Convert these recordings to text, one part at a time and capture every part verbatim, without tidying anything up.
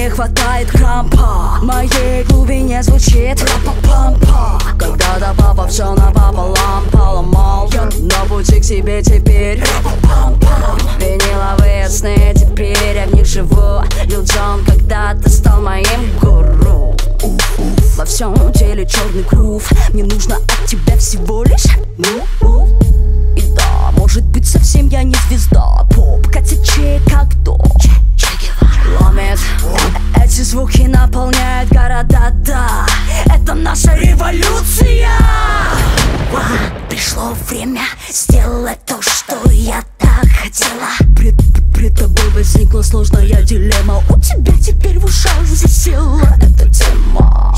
не хватает крампа. В моей глубине звучит ра-па-пам-па. Когда-то папа все напополам поломал. На пути к себе теперь ра-па-пам-пам. Виниловые сны, теперь я в них живу. Лил Джон когда-то стал моим гуру. Во всем теле черный грув. Мне нужно от тебя всего лишь ну, и да, может быть совсем я не звезда. Поп, катит чей как дом. Ломит, эти звуки наполняют города, да. Это наша революция. Пришло время сделать то, что я так хотела. Пред, пред тобой возникла сложная дилемма. У тебя теперь в ушах засела эта тема.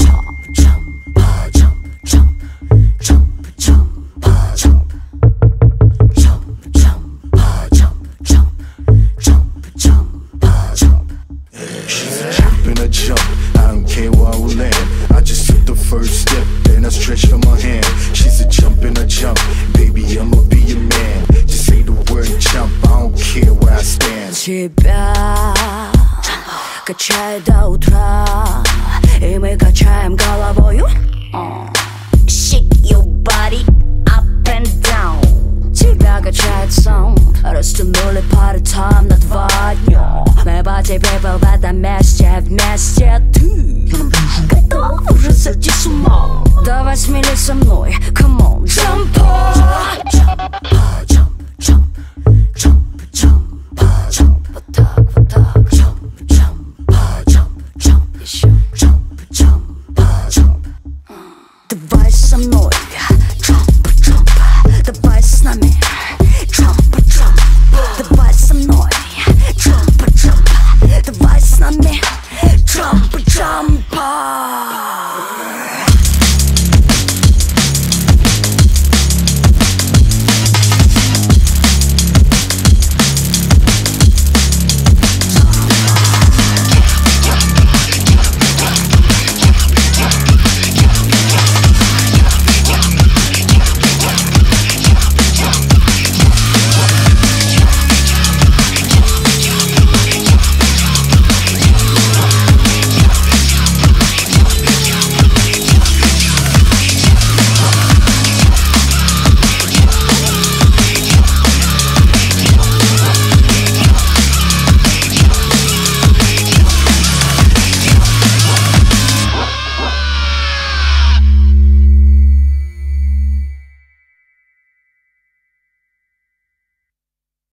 Jump, I don't care where I will land. I just took the first step, then I stretched on my hand. She's a jump and a jump, baby, I'ma be your man. Just say the word jump, I don't care where I stand. Тебя качает до утра, и мы качаем головою. Shake your body up and down. Тебя качает саунд, растянули пары там на два дня. Мы party people в этом месте вместе. Ты готов уже сойти с ума? Давай смелей со мной, come on, jump up.